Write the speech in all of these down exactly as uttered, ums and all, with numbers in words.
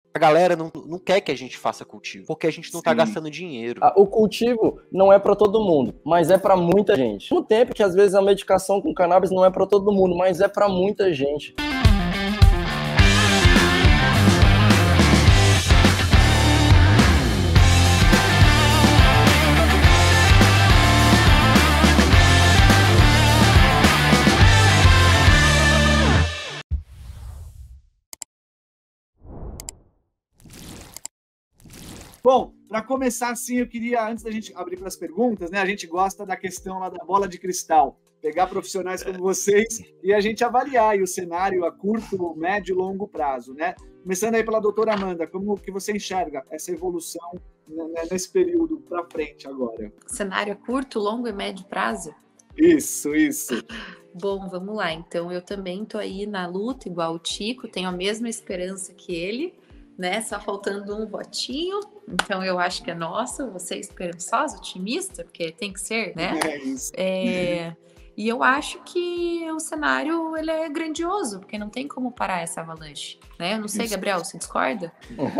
a galera não, não quer que a gente faça cultivo, porque a gente não tá Sim. gastando dinheiro. O cultivo não é para todo mundo, mas é para muita gente. No tempo que às vezes a medicação com cannabis não é para todo mundo, mas é para muita gente. Bom, para começar assim, eu queria, antes da gente abrir para as perguntas, né? A gente gosta da questão lá da bola de cristal, pegar profissionais como vocês e a gente avaliar aí o cenário a curto, médio e longo prazo, né? Começando aí pela doutora Amanda, como que você enxerga essa evolução, né, nesse período para frente agora? Cenário a curto, longo e médio prazo? Isso, isso. Bom, vamos lá. Então, eu também tô aí na luta, igual o Tico, tenho a mesma esperança que ele, né? Só faltando um votinho. Então, eu acho que é nosso. Você é esperançosa, otimista, porque tem que ser, né? É isso. É... E eu acho que o cenário ele é grandioso, porque não tem como parar essa avalanche, né? Eu não sei, Isso. Gabriel, você discorda?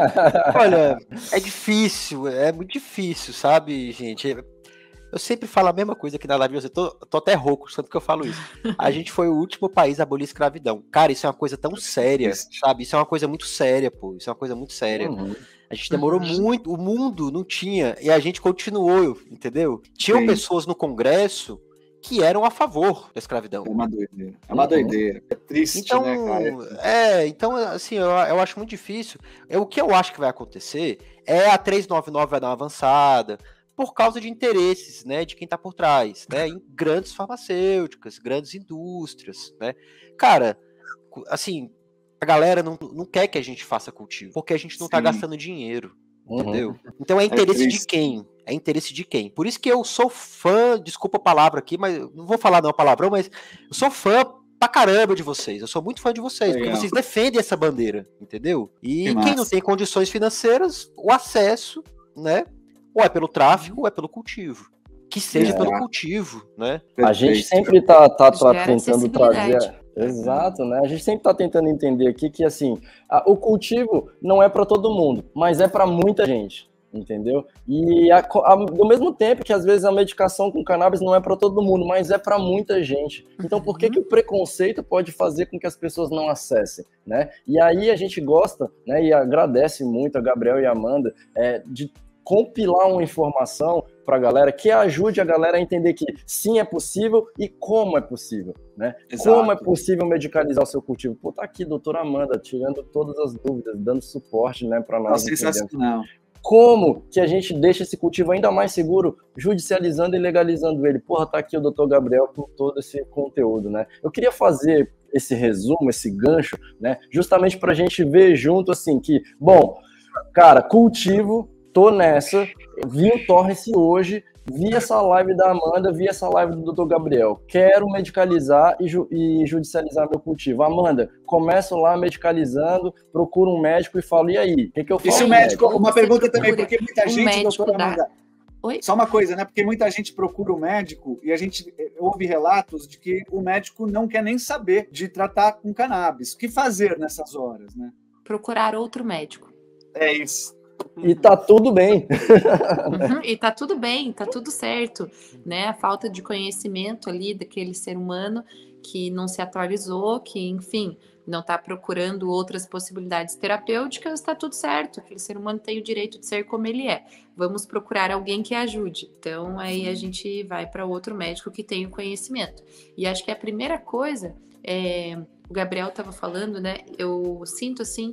Olha, é difícil, é muito difícil, sabe, gente? Eu sempre falo a mesma coisa aqui na live, eu tô, tô até rouco, tanto que eu falo isso. A gente foi o último país a abolir a escravidão. Cara, isso é uma coisa tão séria, sabe? Isso é uma coisa muito séria, pô. Isso é uma coisa muito séria. Uhum. A gente demorou Uhum. muito, o mundo não tinha, e a gente continuou, entendeu? Tinham Sim. pessoas no Congresso que eram a favor da escravidão. É uma doideira. É uma Uhum. doideira. É triste, Então, né, cara? é, então, assim, eu, eu acho muito difícil. É, o que eu acho que vai acontecer é a trezentos e noventa e nove vai dar uma avançada, por causa de interesses, né, de quem tá por trás, né, em grandes farmacêuticas, grandes indústrias, né. Cara, assim, a galera não, não quer que a gente faça cultivo, porque a gente não tá Sim. gastando dinheiro, Uhum. entendeu? Então é interesse de triste. quem? É interesse de quem? Por isso que eu sou fã, desculpa a palavra aqui, mas não vou falar não palavrão, mas eu sou fã pra caramba de vocês, eu sou muito fã de vocês, Legal. porque vocês defendem essa bandeira, entendeu? E Que quem não massa. tem condições financeiras, o acesso, né, ou é pelo tráfico ou é pelo cultivo. Que seja É. pelo cultivo, né? A gente Perfeito. sempre tá, tá, tá Gera tentando acessibilidade. trazer... Exato, né? A gente sempre tá tentando entender aqui que, assim, a- o cultivo não é para todo mundo, mas é para muita gente, entendeu? E a, co- a- do mesmo tempo que, às vezes, a medicação com cannabis não é para todo mundo, mas é para muita gente. Então, por que que o preconceito pode fazer com que as pessoas não acessem, né? E aí a gente gosta, né, e agradece muito a Gabriel e a Amanda é, de compilar uma informação para a galera que ajude a galera a entender que sim, é possível e como é possível, né? Exato. Como é possível medicalizar o seu cultivo? Pô, tá aqui, doutora Amanda, tirando todas as dúvidas, dando suporte, né, para nós. Nossa, entendendo. sensacional. Como que a gente deixa esse cultivo ainda mais seguro, judicializando e legalizando ele? Porra, tá aqui o doutor Gabriel com todo esse conteúdo, né? Eu queria fazer esse resumo, esse gancho, né, justamente para a gente ver junto, assim, que, bom, cara, cultivo, tô nessa, vi o Torrance hoje, vi essa live da Amanda, vi essa live do doutor Gabriel. Quero medicalizar e, ju e judicializar meu cultivo. Amanda, começo lá medicalizando, procuro um médico e falo, e aí? O que, que eu E faço? se o médico? médico, uma Você pergunta também, procura porque muita um gente, médico doutora da- Amanda, Oi? só uma coisa, né? Porque muita gente procura o médico e a gente eh, ouve relatos de que o médico não quer nem saber de tratar com cannabis. O que fazer nessas horas, né? Procurar outro médico. É isso. E tá tudo bem. Uhum, e tá tudo bem, tá tudo certo, né? A falta de conhecimento ali daquele ser humano que não se atualizou, que, enfim, não tá procurando outras possibilidades terapêuticas, tá tudo certo. Aquele ser humano tem o direito de ser como ele é. Vamos procurar alguém que ajude. Então, aí a gente vai para outro médico que tem o conhecimento. E acho que a primeira coisa, é, o Gabriel estava falando, né? Eu sinto assim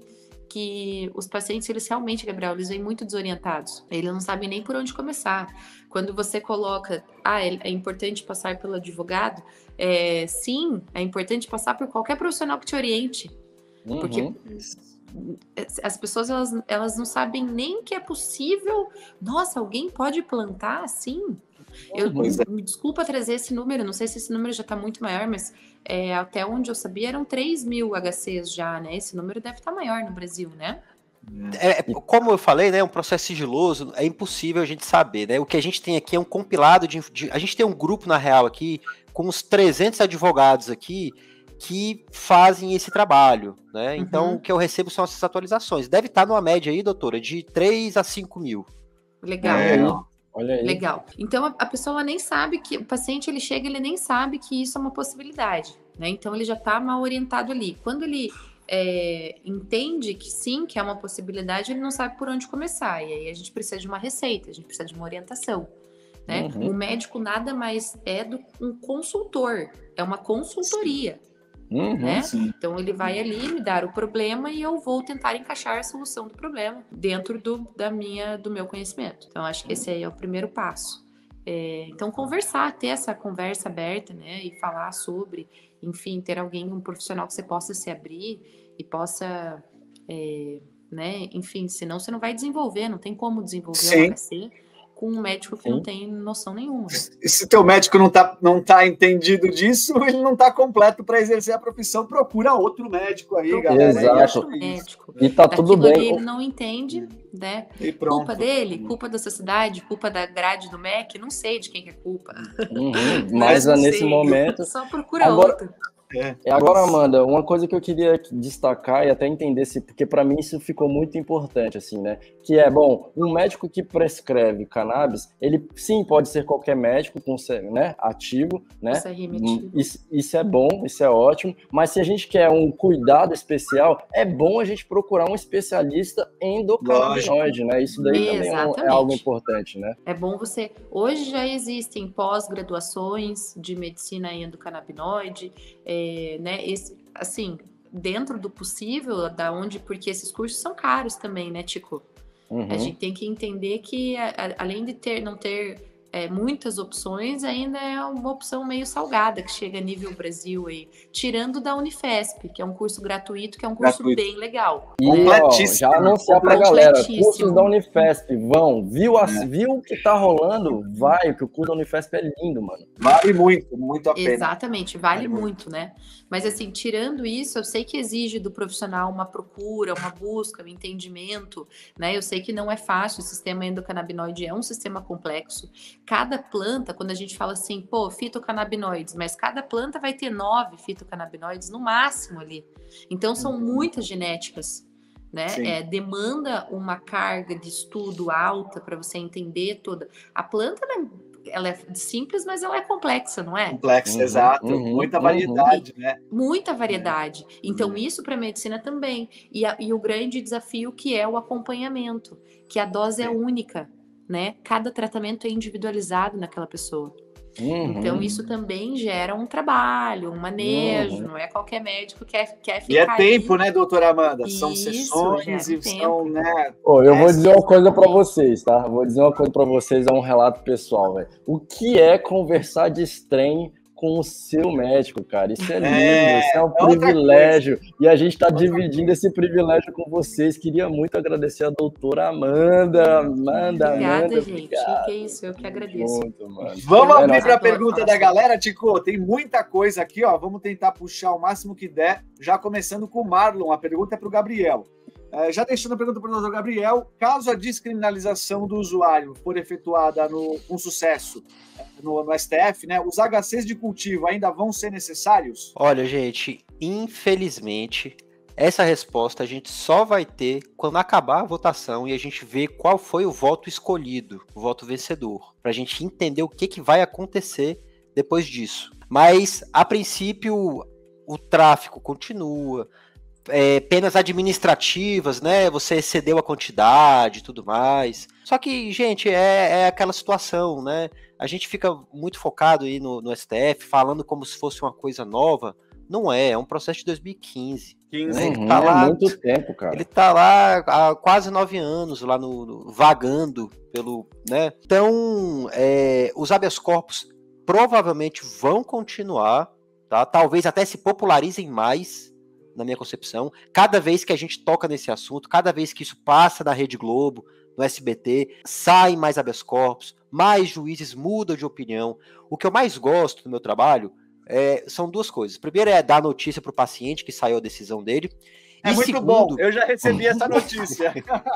que os pacientes, eles realmente, Gabriel, eles vêm muito desorientados. Eles não sabem nem por onde começar. Quando você coloca, ah, é importante passar pelo advogado, é, sim, é importante passar por qualquer profissional que te oriente. Uhum. Porque as pessoas, elas, elas não sabem nem que é possível. Nossa, alguém pode plantar assim? Eu, Pois é. me desculpa trazer esse número, não sei se esse número já está muito maior, mas é, até onde eu sabia eram três mil H Cs já, né? Esse número deve estar maior no Brasil, né? É, como eu falei, né, um processo sigiloso, é impossível a gente saber, né? O que a gente tem aqui é um compilado de, de... A gente tem um grupo, na real, aqui, com uns trezentos advogados aqui, que fazem esse trabalho, né? Uhum. Então, o que eu recebo são essas atualizações. Deve estar numa média aí, doutora, de três a cinco mil. Legal. É, olha aí. Legal. Então, a, a pessoa nem sabe que... O paciente, ele chega, ele nem sabe que isso é uma possibilidade, né? Então, ele já está mal orientado ali. Quando ele é, entende que sim, que é uma possibilidade, ele não sabe por onde começar. E aí, a gente precisa de uma receita, a gente precisa de uma orientação. Né? Uhum. O médico nada mais é do um consultor, é uma consultoria. Uhum, né? sim. Então ele vai ali me dar o problema e eu vou tentar encaixar a solução do problema dentro do, da minha, do meu conhecimento. Então acho que esse aí é o primeiro passo. É, então conversar, ter essa conversa aberta, né? E falar sobre, enfim, ter alguém, um profissional que você possa se abrir e possa, é, né? Enfim, senão você não vai desenvolver, não tem como desenvolver Sim. um H C com um médico que Sim. não tem noção nenhuma. E se teu médico não tá, não tá entendido disso, ele não tá completo para exercer a profissão, procura outro médico aí, Procura galera. Exato. E acho outro isso. médico. E tá tudo Daquilo ali bem. ele não entende, né? E pronto. Culpa dele, culpa da sociedade, culpa da grade do M E C, não sei de quem que é culpa. Uhum, Mas Mas não nesse sei. momento. Só procura Agora- outro. É. E agora, Amanda, uma coisa que eu queria destacar e até entender, se, porque para mim isso ficou muito importante, assim, né? Que é, bom, um médico que prescreve cannabis, ele sim pode ser qualquer médico, com, né, ativo, né? Você é remetido. Isso, isso é bom, isso é ótimo, mas se a gente quer um cuidado especial, é bom a gente procurar um especialista endocannabinoide, né? Isso daí também é, um- é Exatamente. algo importante, né? É bom você... Hoje já existem pós-graduações de medicina endocannabinoide, é, né? Esse, assim, dentro do possível, da onde... Porque esses cursos são caros também, né, Tico? Uhum. A gente tem que entender que, a- a- além de ter, não ter é, muitas opções, ainda é uma opção meio salgada que chega a nível Brasil aí, tirando da Unifesp, que é um curso gratuito, que é um curso Gratuito. bem legal. E ó, Completíssimo. já anunciar pra galera, Completíssimo. cursos da Unifesp, vão, viu, as, É. viu o que tá rolando? Vai, que o curso da Unifesp é lindo, mano. Vale muito, muito a pena. Exatamente, vale Vale muito, né? Mas assim, tirando isso, eu sei que exige do profissional uma procura, uma busca, um entendimento, né? Eu sei que não é fácil, o sistema endocannabinoide é um sistema complexo. Cada planta, quando a gente fala assim, pô, fitocannabinoides, mas cada planta vai ter nove fitocannabinoides no máximo ali. Então são muitas genéticas. Né? Sim. É, demanda uma carga de estudo alta para você entender toda. A planta, ela é, ela é simples, mas ela é complexa, não é? Complexo, Uhum, exato. uhum, Muita uhum. variedade, né? Muita variedade. Então, Uhum. isso para a medicina também. E, a- e o grande desafio que é o acompanhamento, que a dose é Sim. única, né? Cada tratamento é individualizado naquela pessoa. Uhum. Então, isso também gera um trabalho, um manejo, Uhum. não é qualquer médico que quer, quer E é ficar tempo, ali. né, doutora Amanda? São Isso, sessões gera e tempo. são, né? Ô, eu vou É, dizer uma coisa pra vocês, tá? Vou dizer uma coisa pra vocês, é um relato pessoal, velho. O que é conversar de estranho com o seu médico, cara? Isso é lindo, É, isso é um é outra privilégio. E a gente tá Outra dividindo esse privilégio com vocês. Queria muito agradecer a doutora Amanda. Amanda, Obrigada, Amanda, gente. obrigado. Que isso, eu que agradeço. Junto, mano. Vamos Eu abrir para a adoro pergunta falar da sobre galera, Tico. Tem muita coisa aqui, ó. Vamos tentar puxar o máximo que der. Já começando com o Marlon. A pergunta é para o Gabriel. É, já deixando a pergunta para o doutor Gabriel, caso a descriminalização do usuário for efetuada no, com sucesso é, no, no S T F, né, os H Cs de cultivo ainda vão ser necessários? Olha, gente, infelizmente, essa resposta a gente só vai ter quando acabar a votação e a gente ver qual foi o voto escolhido, o voto vencedor, para a gente entender o que, que vai acontecer depois disso. Mas, a princípio, o tráfico continua, é, penas administrativas, né? Você excedeu a quantidade e tudo mais. Só que, gente, é, é aquela situação, né? A gente fica muito focado aí no, no S T F, falando como se fosse uma coisa nova. Não é, é um processo de dois mil e quinze. quinze. Né? Ele Uhum, tá lá, é muito tempo, cara. ele tá lá há quase nove anos, lá no, no vagando pelo, né? Então, é, os habeas corpus provavelmente vão continuar, tá? Talvez até se popularizem mais, na minha concepção. Cada vez que a gente toca nesse assunto, cada vez que isso passa na Rede Globo, no S B T, saem mais habeas corpus, mais juízes mudam de opinião. O que eu mais gosto do meu trabalho é, são duas coisas. Primeiro é dar notícia para o paciente que saiu a decisão dele, É e muito segundo, bom, eu já recebi essa notícia.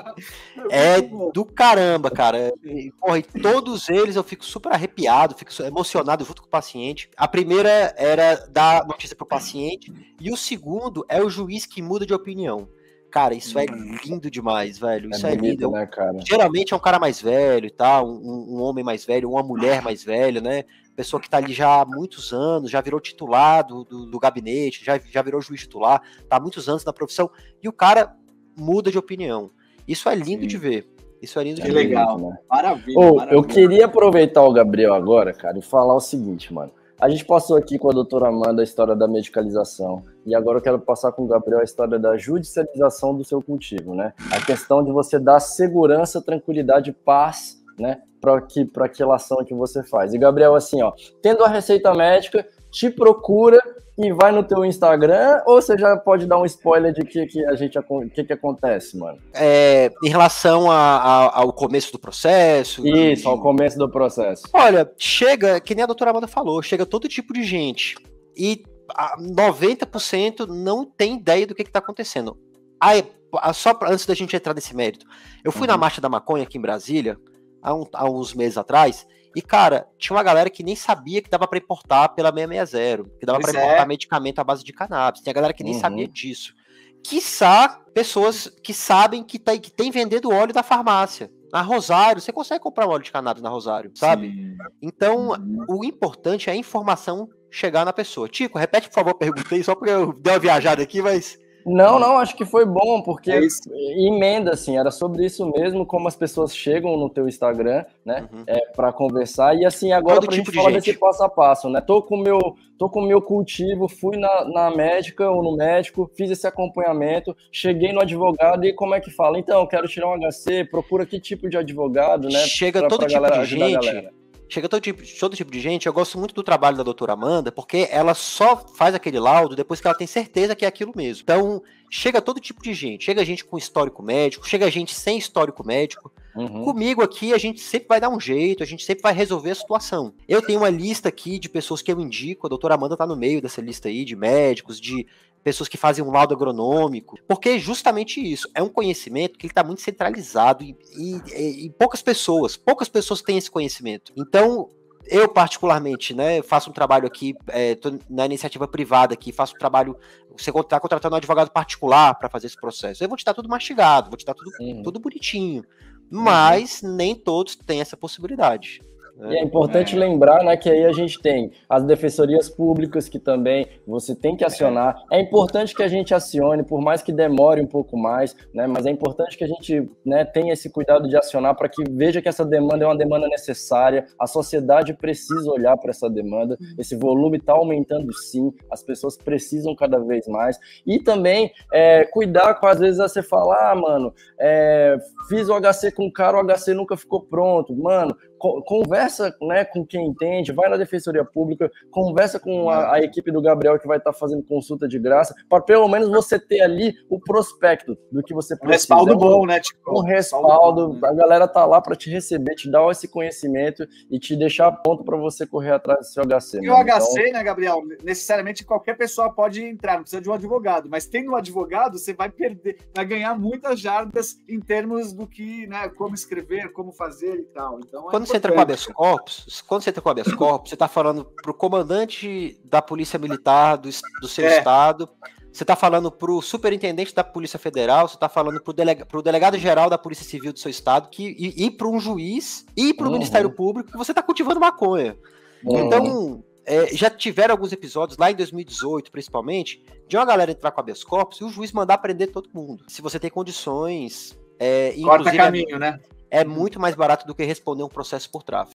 É, é do caramba, cara. E, porra, e todos eles eu fico super arrepiado, fico emocionado junto com o paciente. A primeira era dar notícia pro paciente, e o segundo é o juiz que muda de opinião. Cara, isso é lindo demais, velho. Isso é, é bonito, lindo. Né, cara? Geralmente é um cara mais velho e tal, um, um homem mais velho, uma mulher mais velha, né? Pessoa que tá ali já há muitos anos, já virou titular do, do, do gabinete, já, já virou juiz titular, tá há muitos anos na profissão, e o cara muda de opinião. Isso é lindo Sim. de ver. Isso é lindo que de legal, ver. Né? Maravilha, oh, maravilha. Eu queria aproveitar o Gabriel agora, cara, e falar o seguinte, mano. A gente passou aqui com a doutora Amanda a história da medicalização, e agora eu quero passar com o Gabriel a história da judicialização do seu cultivo, né? A questão de você dar segurança, tranquilidade, paz, né, para que, para aquela ação que você faz. E Gabriel, assim, ó, tendo a receita médica, te procura e vai no teu Instagram, ou você já pode dar um spoiler de que, que a gente que, que acontece, mano? É, em relação a, a, ao começo do processo. Isso, ao começo do processo. Olha, chega, que nem a doutora Amanda falou, chega todo tipo de gente. E noventa por cento não tem ideia do que está acontecendo. Aí, só pra, antes da gente entrar nesse mérito, eu fui uhum. na Marcha da Maconha aqui em Brasília, há, um, há uns meses atrás, e, cara, tinha uma galera que nem sabia que dava para importar pela seiscentos e sessenta, que dava para importar é. medicamento à base de cannabis. Tinha galera que nem uhum. sabia disso. Quiçá pessoas que sabem que, tá, que tem vendendo óleo da farmácia. Na Rosário, você consegue comprar óleo de cannabis na Rosário, sabe? Sim. Então, uhum. o importante é a informação chegar na pessoa. Tico, repete, por favor, perguntei, só porque eu dei uma viajada aqui, mas... Não, não, acho que foi bom, porque é emenda, assim, era sobre isso mesmo, como as pessoas chegam no teu Instagram, né, uhum. é, para conversar, e assim, agora Todo pra tipo gente falar gente. desse passo a passo, né, tô com o meu, tô com meu cultivo, fui na, na médica ou no médico, fiz esse acompanhamento, cheguei no advogado, e como é que fala? Então, quero tirar um H C, procura que tipo de advogado, né, Chega pra, todo pra tipo galera, de gente... Chega todo tipo, todo tipo de gente, eu gosto muito do trabalho da doutora Amanda, porque ela só faz aquele laudo depois que ela tem certeza que é aquilo mesmo. Então, chega todo tipo de gente, chega gente com histórico médico, chega gente sem histórico médico. Uhum. Comigo aqui, a gente sempre vai dar um jeito, a gente sempre vai resolver a situação. Eu tenho uma lista aqui de pessoas que eu indico, a doutora Amanda tá no meio dessa lista aí, de médicos, de pessoas que fazem um laudo agronômico, porque é justamente isso, é um conhecimento que ele está muito centralizado e, e, e poucas pessoas, poucas pessoas têm esse conhecimento. Então, eu particularmente, né, faço um trabalho aqui, é, tô na iniciativa privada aqui, faço um trabalho, você está contratando um advogado particular para fazer esse processo, eu vou te dar tudo mastigado, vou te dar tudo, uhum. tudo bonitinho, mas uhum. nem todos têm essa possibilidade. E é importante é. lembrar, né, que aí a gente tem as defensorias públicas que também você tem que acionar. É importante que a gente acione, por mais que demore um pouco mais, né, mas é importante que a gente, né, tenha esse cuidado de acionar para que veja que essa demanda é uma demanda necessária, a sociedade precisa olhar para essa demanda, esse volume está aumentando sim, as pessoas precisam cada vez mais. E também é, cuidar com, às vezes, você falar, ah, mano, é, fiz o H C com o cara, o H C nunca ficou pronto, mano, conversa, né, com quem entende, vai na Defensoria Pública, conversa com a, a equipe do Gabriel que vai estar tá fazendo consulta de graça, para pelo menos você ter ali o prospecto do que você precisa. Um respaldo bom, né? Tipo, um respaldo, a galera tá lá para te receber, te dar esse conhecimento e te deixar a ponto para você correr atrás do seu H C. E o H C, então... né, Gabriel, necessariamente qualquer pessoa pode entrar, não precisa de um advogado, mas tendo um advogado, você vai perder, vai ganhar muitas jardas em termos do que, né, como escrever, como fazer e tal. Então, Quando é você entra com habeas corpus, quando você entra com habeas corpus, você está falando para o comandante da Polícia Militar do, do seu é. estado, você está falando para o superintendente da Polícia Federal, você está falando para o delega, delegado-geral da Polícia Civil do seu estado, que, e, e para um juiz, e para o uhum. Ministério Público, que você está cultivando maconha. Uhum. Então, é, já tiveram alguns episódios, lá em dois mil e dezoito, principalmente, de uma galera entrar com habeas corpus e o juiz mandar prender todo mundo. Se você tem condições... É, Corta caminho, né? É muito mais barato do que responder um processo por tráfico.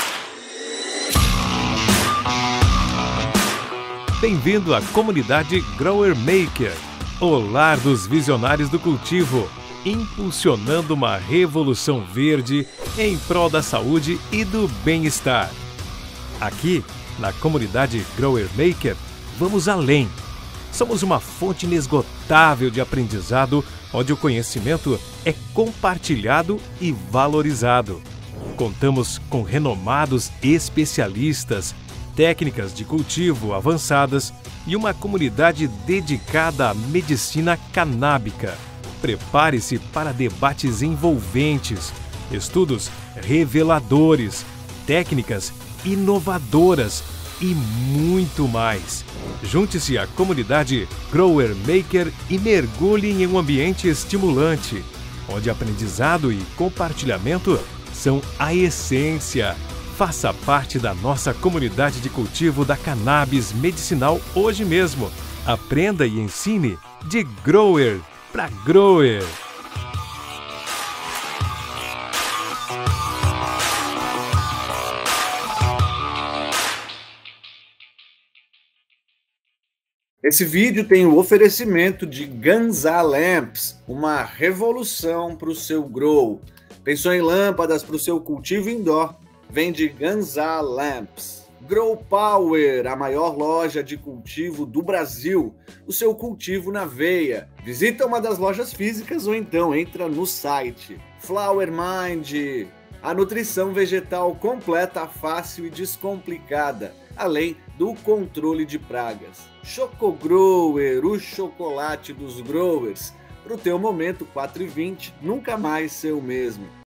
Bem-vindo à comunidade Grower Maker, o lar dos visionários do cultivo, impulsionando uma revolução verde em prol da saúde e do bem-estar. Aqui, na comunidade Grower Maker, vamos além. Somos uma fonte inesgotável de aprendizado, onde o conhecimento é compartilhado e valorizado. Contamos com renomados especialistas, técnicas de cultivo avançadas e uma comunidade dedicada à medicina canábica. Prepare-se para debates envolventes, estudos reveladores, técnicas inovadoras e muito mais. Junte-se à comunidade Grower Maker e mergulhe em um ambiente estimulante, onde aprendizado e compartilhamento são a essência. Faça parte da nossa comunidade de cultivo da cannabis medicinal hoje mesmo. Aprenda e ensine de grower para grower. Esse vídeo tem o oferecimento de Ganza Lamps, uma revolução para o seu grow. Pensou em lâmpadas para o seu cultivo indoor? Vende Ganza Lamps. Grow Power, a maior loja de cultivo do Brasil. O seu cultivo na veia. Visita uma das lojas físicas ou então entra no site. Flower Mind, a nutrição vegetal completa, fácil e descomplicada, além do controle de pragas. Chocogrower, o chocolate dos growers. Para o teu momento quatro e vinte, nunca mais ser o mesmo.